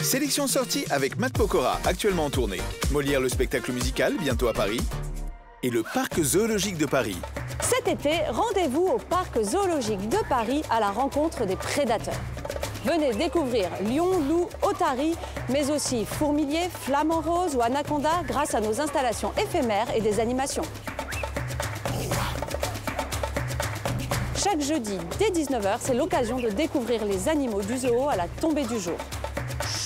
Sélection sortie avec Matt Pokora, actuellement en tournée. Molière le spectacle musical, bientôt à Paris. Et le Parc zoologique de Paris. Cet été, rendez-vous au Parc zoologique de Paris à la rencontre des prédateurs. Venez découvrir lions, loups, otaries, mais aussi fourmiliers, flamants roses ou anacondas grâce à nos installations éphémères et des animations. Chaque jeudi, dès 19 h, c'est l'occasion de découvrir les animaux du zoo à la tombée du jour.